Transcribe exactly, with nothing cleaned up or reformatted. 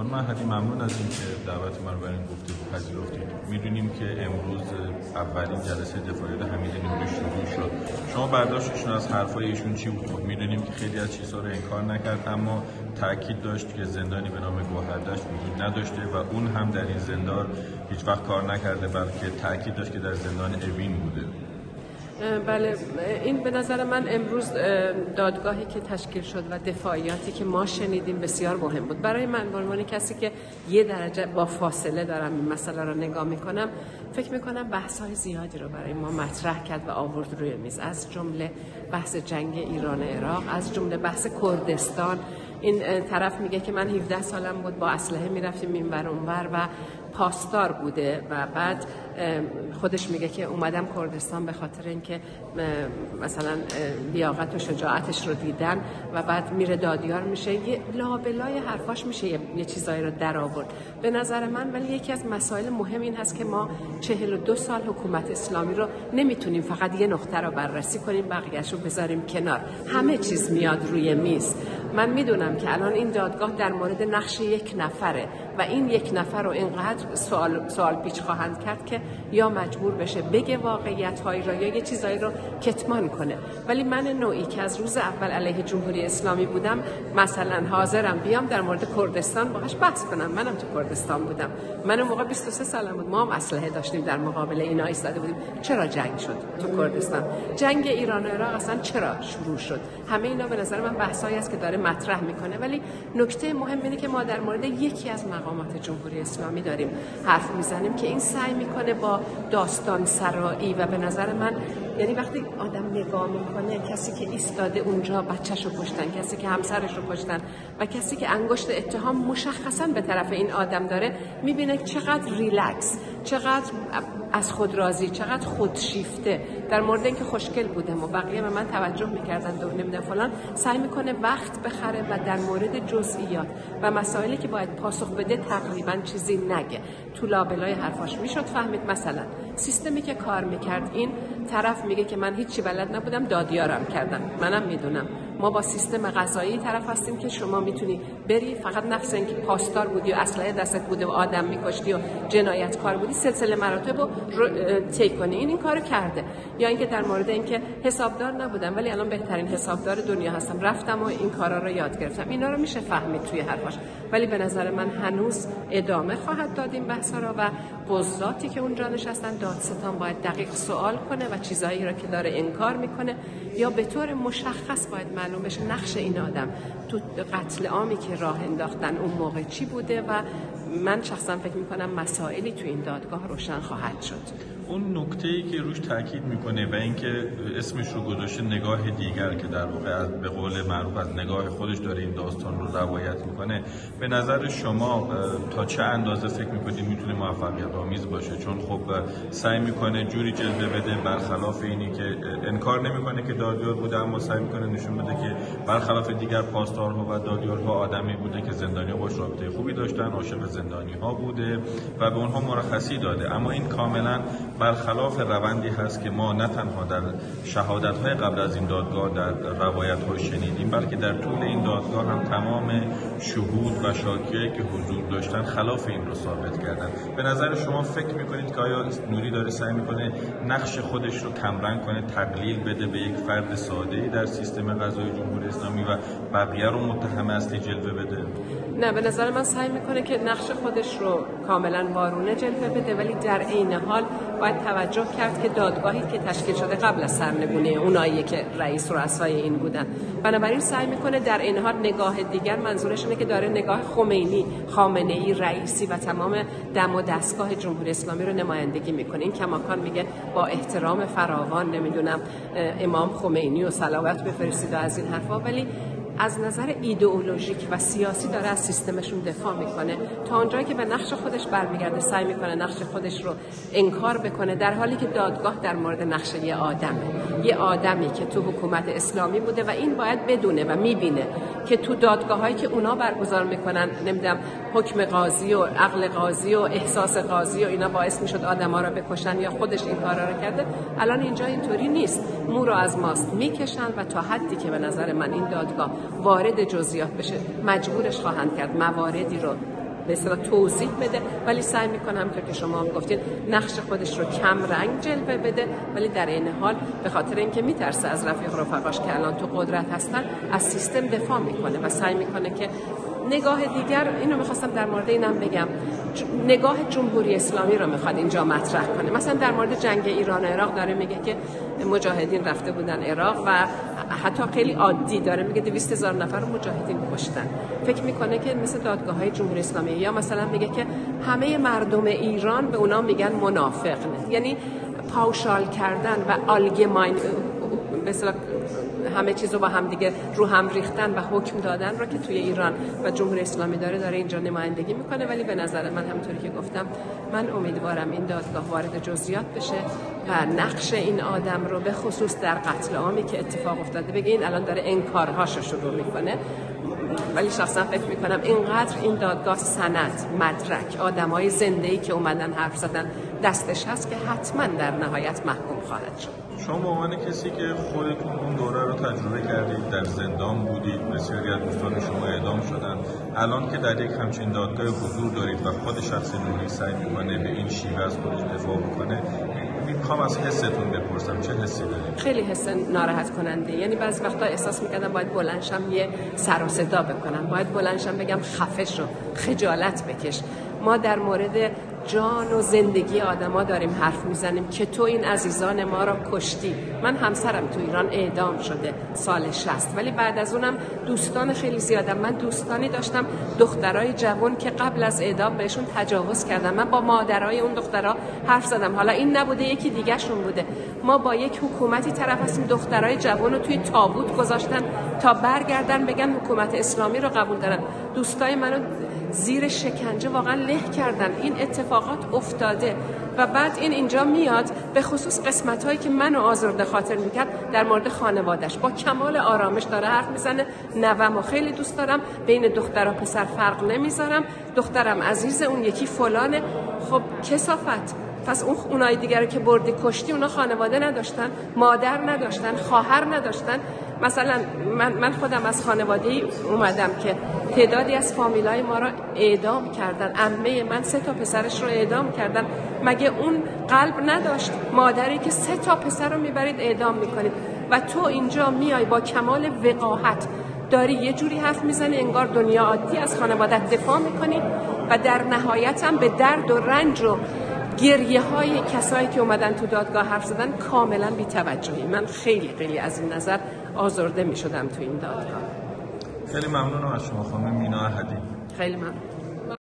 خانم احدی ممنون از اینکه دعوت من رو برای این گفتگو پذیرفتید. میدونیم که امروز اولین جلسه دفاعیت حمید نوری شروع شد. شما برداشتشون از حرفای ایشون چی بود؟ میدونیم که خیلی از چیزها رو انکار نکرد، اما تاکید داشت که زندانی به نام گوهردشت وجود نداشته و اون هم در این زندان هیچ وقت کار نکرده، بلکه تاکید داشت که در زندان اوین بوده. بله، این به نظر من امروز دادگاهی که تشکیل شد و دفاعیاتی که ما شنیدیم بسیار مهم بود. برای من به عنوان کسی که یه درجه با فاصله دارم این مسئله رو نگاه میکنم، فکر میکنم بحث‌های زیادی رو برای ما مطرح کرد و آورد روی میز، از جمله بحث جنگ ایران و عراق، از جمله بحث کردستان. این طرف میگه که من هفده سالم بود با اسلحه میرفتیم اینور اونور و پاسدار بوده و بعد خودش میگه که اومدم کردستان به خاطر اینکه مثلا لیاقت و شجاعتش رو دیدن و بعد میره دادیار میشه. یه لابلای حرفاش میشه یه, یه چیزایی رو در آورد به نظر من. ولی یکی از مسائل مهم این هست که ما چهل و دو سال حکومت اسلامی رو نمیتونیم فقط یه نقطه رو بررسی کنیم بقیه‌شو بذاریم کنار، همه چیز میاد روی میز. من میدونم که الان این دادگاه در مورد نقش یک نفره و این یک نفر رو اینقدر سوال سوال پیچ خواهند کرد که یا مجبور بشه بگه واقعیت‌هایی رو یا یه چیزایی رو کتمان کنه. ولی من نوعی که از روز اول علیه جمهوری اسلامی بودم، مثلا حاضرم بیام در مورد کردستان باهاش بحث کنم. منم تو کردستان بودم، من اون موقع بیست و سه سالم بود، ما هم اسلحه داشتیم در مقابل اینا ایستاده بودیم. چرا جنگ شد تو کردستان؟ جنگ ایران و عراق اصلا چرا شروع شد؟ همه اینا به نظر من بحثایی است که داره مطرح میکنه. ولی نکته مهم اینه که ما در مورد یکی از مقامات جمهوری اسلامی داریم حرف میزنیم که این سعی میکنه با داستان سرایی و به نظر من یعنی وقتی آدم نگاه میکنه کسی که ایستاده اونجا بچه‌شو کشتن، کسی که همسرش رو کشتن و کسی که انگشت اتهام مشخصا به طرف این آدم داره، میبینه چقدر ریلکس، چقدر از خود راضی، چقدر خودشیفته. در مورد اینکه خوشگل بودم و بقیه به من توجه میکردن دو نمیدونم فلان، سعی میکنه وقت بخره و در مورد جزئیات و مسائلی که باید پاسخ بده تقریبا چیزی نگه. تو لابلای حرفاش میشد فهمید مثلا سیستمی که کار میکرد، این طرف میگه که من هیچی بلد نبودم دادیارم کردم. منم میدونم ما با سیستم قضایی طرف هستیم که شما میتونی بری فقط نفس اینکه پاسدار بودی و اسلحه دستت بوده و آدم میکشتی و جنایتکار بودی سلسله مراتب رو طی کنی. این این کارو کرده. یا اینکه در مورد اینکه حسابدار نبودم ولی الان بهترین حسابدار دنیا هستم، رفتم و این کارا رو یاد گرفتم. اینا رو میشه فهمید توی حرفاش. ولی به نظر من هنوز ادامه خواهد داد این بحثا رو و قضاتی که اونجا نشستن دادستان باید دقیق سوال کنه و چیزایی رو که داره انکار میکنه یا به طور مشخص باید معلوم بشه نقش این آدم تو قتل عامی که راه انداختن اون موقع چی بوده و من شخصا فکر میکنم مسائلی تو این دادگاه روشن خواهد شد. اون نکته‌ای که روش تاکید میکنه و اینکه اسمش رو گذاشته نگاه دیگر که در واقع به قول معروف از نگاه خودش داره این داستان رو روایت میکنه، به نظر شما تا چه اندازه فکر میکنید میتونه موفقیت آمیز باشه؟ چون خب سعی میکنه جوری جلوه بده برخلاف اینی که انکار نمیکنه که دادیار بوده، اما سعی میکنه نشون بده که برخلاف دیگر پاسدارها و دادیارها آدمی بوده که زندانی‌ها باش رابطه خوبی داشتن، عاشق زندانی‌ها بوده و به اونها مرخصی داده. اما این کاملا برخلاف روندی هست که ما نه تنها در شهادت‌های قبل از این دادگاه در روایت‌ها شنیدیم، بلکه در طول این دادگاه هم تمام شهود و شاکیایی که حضور داشتن خلاف این رو ثابت کردن. به نظر شما فکر می‌کنید که آیا نوری داره سعی می‌کنه نقش خودش رو کمرنگ کنه، تقلیل بده به یک فرد ساده‌ای در سیستم قضایی جمهوری اسلامی و بقیه رو متهم اصلی جلوه بده؟ نه، به نظر من سعی می‌کنه که نقش خودش رو کاملا وارونه جلوه بده، ولی در عین حال باید توجه کرد که دادگاهی که تشکیل شده قبل از سرنگونی اونایی که رئیس رؤسای این بودن، بنابراین سعی میکنه در این حال نگاه دیگر، منظورش اینه که داره نگاه خمینی، خامنه‌ای، رئیسی و تمام دم و دستگاه جمهوری اسلامی رو نمایندگی میکنه. این کماکان میگه با احترام فراوان نمیدونم امام خمینی و صلوات بفرستید از این حرفا، ولی از نظر ایدئولوژیک و سیاسی داره از سیستمشون دفاع میکنه. تا اونجایی که به نقش خودش برمیگرده سعی میکنه نقش خودش رو انکار بکنه، در حالی که دادگاه در مورد نقش یه آدمه، یه آدمی که تو حکومت اسلامی بوده و این باید بدونه و میبینه که تو دادگاهایی که اونا برگزار میکنن نمیدونم حکم قاضی و عقل قاضی و احساس قاضی و اینا باعث میشد آدما رو بکشن یا خودش این کارا رو کرده. الان اینجا اینطوری نیست، مو رو از ماست میکشن و تا حدی که به نظر من این دادگاه وارد جزئیات بشه مجبورش خواهند کرد مواردی رو به اصطلاح توضیح بده، ولی سعی میکنه همونطور که شما هم گفتین نقش خودش رو کم رنگ جلوه بده، ولی در این حال به خاطر اینکه میترسه از رفیق رفقاش که الان تو قدرت هستن از سیستم دفاع میکنه و سعی میکنه که نگاه دیگر، اینو میخواستم در مورد اینم بگم، نگاه جمهوری اسلامی رو میخواد اینجا مطرح کنه. مثلا در مورد جنگ ایران و عراق داره میگه که مجاهدین رفته بودن عراق و حتی خیلی عادی داره میگه دویست هزار نفر رو مجاهدین کشتن. فکر میکنه که مثل دادگاه‌های جمهوری اسلامی، یا مثلا میگه که همه مردم ایران به اونا میگن منافق، یعنی پاوشال کردن و آلگماین مثلا همه چیزو با هم دیگه رو هم ریختن و حکم دادن رو که توی ایران و جمهوری اسلامی داره داره اینجا نمایندگی میکنه. ولی به نظر من همونطوری که گفتم من امیدوارم این دادگاه وارد جزئیات بشه و نقش این آدم رو به خصوص در قتل عامی که اتفاق افتاده بگه این الان داره انکارهاشو شروع میکنه. ولی شخصا فکر میکنم اینقدر این دادگاه سند، مدرک، آدمای زنده‌ای که اومدن حرف زدن دستش هست که حتما در نهایت محکوم خواهد شد. شما به عنوان کسی که خودتون اون دوره رو تجربه کردید، در زندان بودید، بسیاری از دوستان شما اعدام شدن، الان که در یک همچین دادگاه حضور دارید و خود شخص نوری سعی میکنه به این شیوه از خودش دفاع بکنه، میخوام از حستون بپرسم چه حسی دارید؟ خیلی حس ناراحت کننده. یعنی بعضی وقتا احساس میکردم باید بلندشم یه سر و صدا بکنم، باید بلندشم بگم خفه شو، خجالت بکش. ما در مورد جان و زندگی آدما داریم حرف میزنیم که تو این عزیزان ما را کشتی. من همسرم تو ایران اعدام شده سال شصت، ولی بعد از اونم دوستان خیلی زیادم. من دوستانی داشتم دخترای جوان که قبل از اعدام بهشون تجاوز کردم. من با مادرای اون دخترها حرف زدم. حالا این نبوده یکی دیگه شون بوده. ما با یک حکومتی طرف هستیم دخترای جوان رو توی تابوت گذاشتن تا برگردن بگن حکومت اسلامی رو قبول دارن. دوستای منو زیر شکنجه واقعا له کردن. این اتفاقات افتاده و بعد این اینجا میاد به خصوص قسمت هایی که منو آزرده خاطر میکرد در مورد خانوادش با کمال آرامش داره حرف میزنه. نوامو خیلی دوست دارم، بین دختر و پسر فرق نمیذارم، دخترم عزیز، اون یکی فلانه. خب کثافت. پس اون اونای دیگر که بردی کشتی اونا خانواده نداشتن، مادر نداشتن، خواهر نداشتن. مثلا من من خودم از خانواده‌ای اومدم که تعدادی از فامیلای ما را اعدام کردن. عمه من سه تا پسرش رو اعدام کردن. مگه اون قلب نداشت؟ مادری که سه تا پسر رو میبرید اعدام میکنید و تو اینجا میای با کمال وقاحت داری یه جوری حرف میزنی انگار دنیا عادی، از خانوادت دفاع میکنی و در نهایت هم به درد و رنج و گریه های کسایی که اومدن تو دادگاه حرف زدن کاملا بی توجهی. من خیلی خیلی از این نظر آزرده می شدم تو این دادگاه. خیلی ممنونم از شما خانم مینا احدی. خیلی ممنون.